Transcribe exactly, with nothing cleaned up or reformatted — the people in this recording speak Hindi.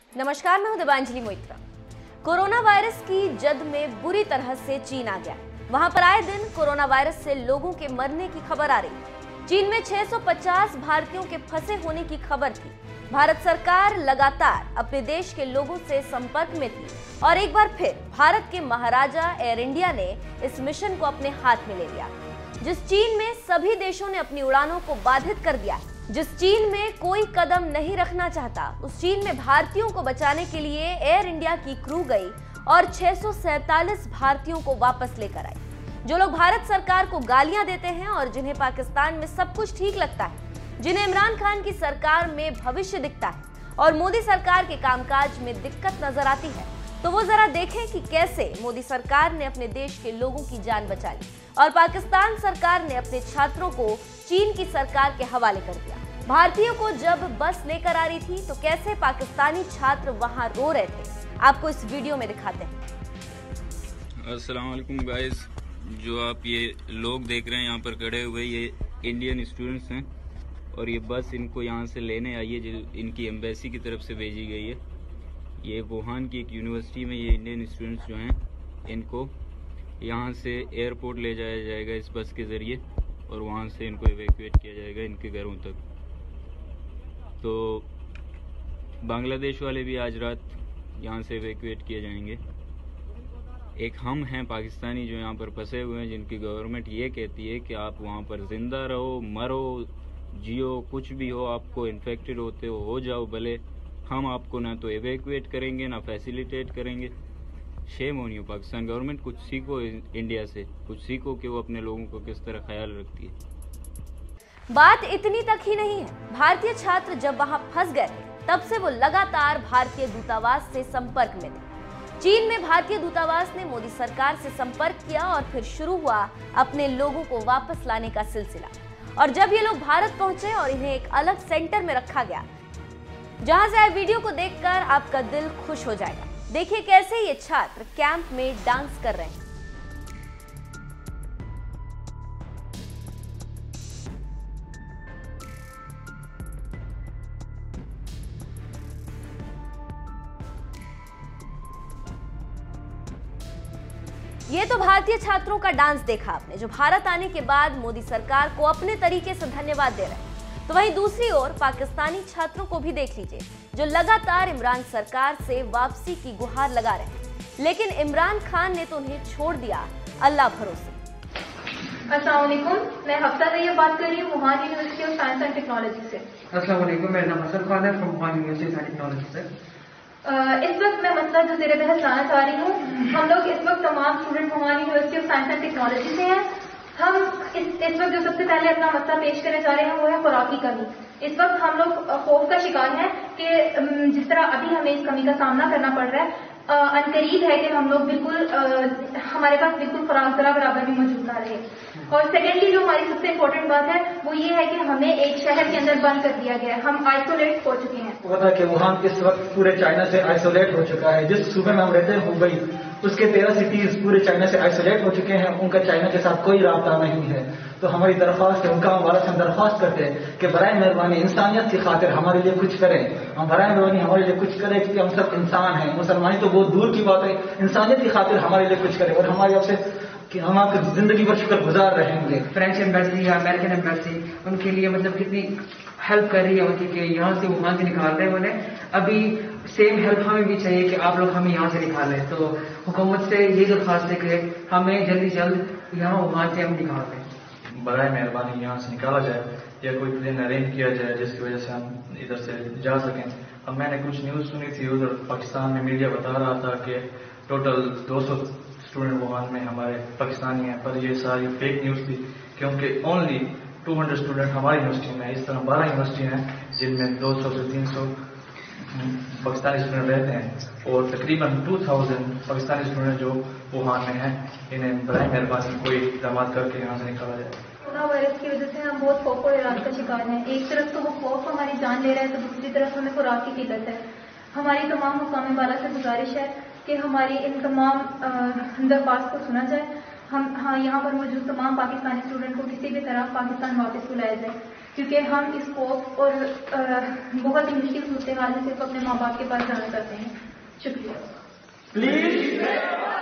नमस्कार, मैं हूं दिवांजलि मोइत्रा। कोरोना वायरस की जद में बुरी तरह से चीन आ गया। वहां पर आए दिन कोरोना वायरस से लोगों के मरने की खबर आ रही। चीन में छह सौ पचास भारतीयों के फंसे होने की खबर थी। भारत सरकार लगातार अपने देश के लोगों से संपर्क में थी और एक बार फिर भारत के महाराजा एयर इंडिया ने इस मिशन को अपने हाथ में ले लिया। जिस चीन में सभी देशों ने अपनी उड़ानों को बाधित कर दिया, जिस चीन में कोई कदम नहीं रखना चाहता, उस चीन में भारतीयों को बचाने के लिए एयर इंडिया की क्रू गई और छह सौ सैंतालीस भारतीयों को वापस लेकर आई। जो लोग भारत सरकार को गालियां देते हैं और जिन्हें पाकिस्तान में सब कुछ ठीक लगता है, जिन्हें इमरान खान की सरकार में भविष्य दिखता है और मोदी सरकार के कामकाज में दिक्कत नजर आती है, तो वो जरा देखें कि कैसे मोदी सरकार ने अपने देश के लोगों की जान बचा ली और पाकिस्तान सरकार ने अपने छात्रों को चीन की सरकार के हवाले कर दिया। भारतीयों को जब बस लेकर आ रही थी तो कैसे पाकिस्तानी छात्र वहां रो रहे थे, आपको इस वीडियो में दिखाते हैं। अस्सलाम वालेकुम गाइस, जो आप ये लोग देख रहे हैं यहाँ पर खड़े हुए, ये इंडियन स्टूडेंट्स हैं और ये बस इनको यहाँ से लेने आई है, जो इनकी एम्बेसी की तरफ से भेजी गई है। ये वुहान की एक यूनिवर्सिटी में ये इंडियन स्टूडेंट्स जो हैं, इनको यहाँ से एयरपोर्ट ले जाया जाएगा इस बस के ज़रिए और वहाँ से इनको इवैक्यूएट किया जाएगा इनके घरों तक। तो बांग्लादेश वाले भी आज रात यहाँ से इवैक्यूएट किए जाएंगे। एक हम हैं पाकिस्तानी जो यहाँ पर फंसे हुए हैं, जिनकी गवर्नमेंट ये कहती है कि आप वहाँ पर जिंदा रहो, मरो, जियो, कुछ भी हो, आपको इन्फेक्टेड होते हो हो जाओ, भले हम आपको ना तो इवैक्यूएट करेंगे ना फैसिलिटेट करेंगे। Shame on you Pakistan government, कुछ सीखो इंडिया से, कुछ सीखो कि वो अपने लोगों को किस तरह ख्याल रखती है। बात इतनी तक ही नहीं है, भारतीय छात्र जब वहां फंस गए थे तब से वो लगातार भारतीय दूतावास से संपर्क में थे। चीन में भारतीय दूतावास ने मोदी सरकार से संपर्क किया और फिर शुरू हुआ अपने लोगों को वापस लाने का सिलसिला। और जब ये लोग भारत पहुंचे और इन्हें एक अलग सेंटर में रखा गया, जहां से आए वीडियो को देखकर आपका दिल खुश हो जाएगा। देखिए कैसे ये छात्र कैंप में डांस कर रहे हैं। ये तो भारतीय छात्रों का डांस देखा आपने, जो भारत आने के बाद मोदी सरकार को अपने तरीके से धन्यवाद दे रहे हैं। तो वहीं दूसरी ओर पाकिस्तानी छात्रों को भी देख लीजिए, जो लगातार इमरान सरकार से वापसी की गुहार लगा रहे हैं, लेकिन इमरान खान ने तो उन्हें छोड़ दिया अल्लाह भरोसे। अस्सलाम वालेकुम, मैं हफ्ता तैयब बात कर रही हूँ Wuhan university of science and technology से। अस्सलाम वालेकुम, मेरा नाम हसन खान है, from Wuhan university of technology से। इस वक्त मैं मसला जो ज़ेरे बहस लाना चाह रही हूँ, हम लोग इस वक्त तमाम student Wuhan university of science and technology से हैं। हम इस इस वक्त जो सबसे पहले अपना मसला पेश करने जा रहे हैं वो है खुराकी कमी। इस वक्त हम लोग खौफ का शिकार हैं कि जिस तरह अभी हमें इस कमी का सामना करना पड़ रहा है, अनकरीब है कि हम लोग बिल्कुल हमारे पास बिल्कुल खुराक जरा बराबर भी मौजूद ना रहे। और सेकेंडली जो हमारी सबसे इम्पोर्टेंट बात है वो ये है कि हमें एक शहर के अंदर बंद कर दिया गया है, हम आइसोलेट हो चुके हैं। पता कि वुहान इस वक्त पूरे चाइना से आइसोलेट हो चुका है। जिस सूबे में हम रहते हैं मुंबई, उसके तेरह सिटीज पूरे चाइना से आइसोलेट हो चुके हैं, उनका चाइना के साथ कोई राब्ता नहीं है। तो हमारी दरख्वास्त है, उनका हमारा से दरख्वास्त करते हैं कि बराए मेहरबानी इंसानियत की खातिर हमारे लिए कुछ करें। हम बराए मेहरबानी हमारे लिए कुछ करें, क्योंकि हम सब इंसान हैं। मुसलमानी तो बहुत दूर की बात है, इंसानियत की खातिर हमारे लिए कुछ करें और हमारी आपसे कि हम आपकी जिंदगी भर शुक्र गुजार रहेंगे। फ्रेंच एम्बेसी या अमेरिकन एम्बेसी उनके लिए मतलब कितनी हेल्प कर रही है उनकी, कि यहाँ से वुहान से निकाल रहे हैं उन्हें। अभी सेम हेल्प हमें भी चाहिए कि आप लोग हमें यहाँ से निकालें। तो हुकूमत से ये दरख्वास्त है कि हमें जल्दी जल्द यहाँ वुहान से हम निकाल दें। बराए मेहरबानी यहाँ से निकाला जाए या कोई प्लेन अरेंज किया जाए जिसकी वजह से हम इधर से जा सकें। अब मैंने कुछ न्यूज़ सुनी थी, उधर पाकिस्तान में मीडिया बता रहा था कि टोटल दो सौ स्टूडेंट वुहान में हमारे पाकिस्तानी हैं, पर ये सारी फेक न्यूज़ थी, क्योंकि ओनली दो सौ स्टूडेंट हमारी यूनिवर्सिटी में। इस तरह बारह यूनिवर्सिटी हैं जिनमें दो सौ से तीन सौ पाकिस्तानी स्टूडेंट रहते हैं और तकरीबन दो हज़ार पाकिस्तानी स्टूडेंट जो वुहान में हैं, इन्हें बराए मेहरबानी कोई इक़दाम करके यहाँ से निकाला जाए। कोरोना वायरस की वजह से हम बहुत खौफ और हैरान का शिकार हैं। एक तरफ तो वो खौफ हमारी जान ले रहा है, तो दूसरी तरफ हमें खुराक की किल्लत है। हमारी तमाम हुकाम बाला से गुजारिश है कि हमारी इन तमाम दरख्वास्त को सुना जाए। हम हाँ यहाँ पर मौजूद तमाम पाकिस्तानी स्टूडेंट को किसी भी तरह पाकिस्तान वापस बुलाया जाए, क्योंकि हम इस खौफ और बहुत ही मुश्किल सूरत हाल में सिर्फ अपने माँ बाप के पास जाना चाहते हैं। शुक्रिया। प्लीज